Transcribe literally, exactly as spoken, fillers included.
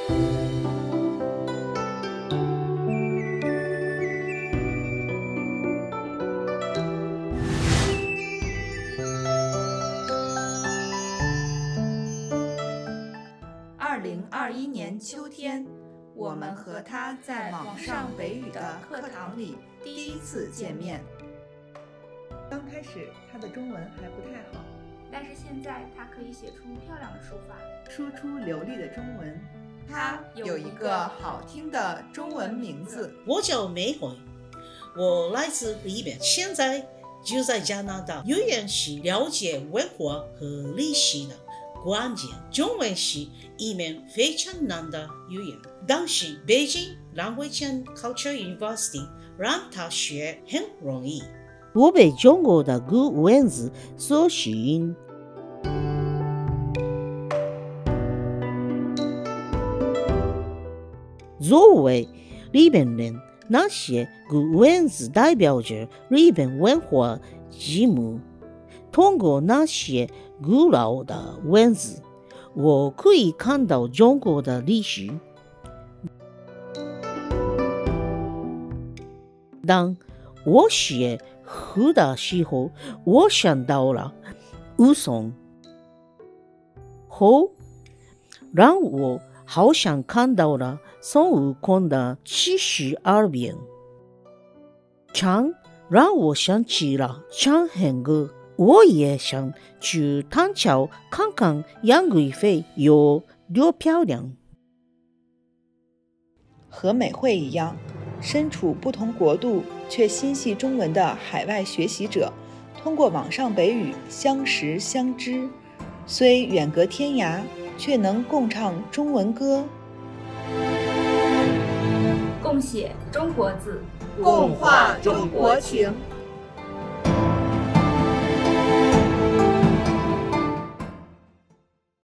二零二一年秋天，我们和他在网上北语的课堂里第一次见面。 刚开始他的中文还不太好， 但是现在他可以写出漂亮的书法， 说出流利的中文。 他有一个好听的中文名字。 我叫梅慧，我来自日本，现在就在加拿大。语言是了解文化和历史的关键，中文是一门非常难的语言，但是北京 Language and Culture University 让他学很容易。我被中国的古文字所吸引。作为日本人，那些古文字代表着日本文化积木。通过那些古老的文字，我可以看到中国的历史。当我写书的时候，我想到了武松，后让我好像看到了孙悟空的七十二变。唱让我想起了长恨歌。我也想去唐桥看看杨贵妃有多漂亮。 和美惠一样，身处不同国度却心系中文的海外学习者，通过网上北语相识相知，虽远隔天涯，却能共唱中文歌， 共写中国字， 共话中国情。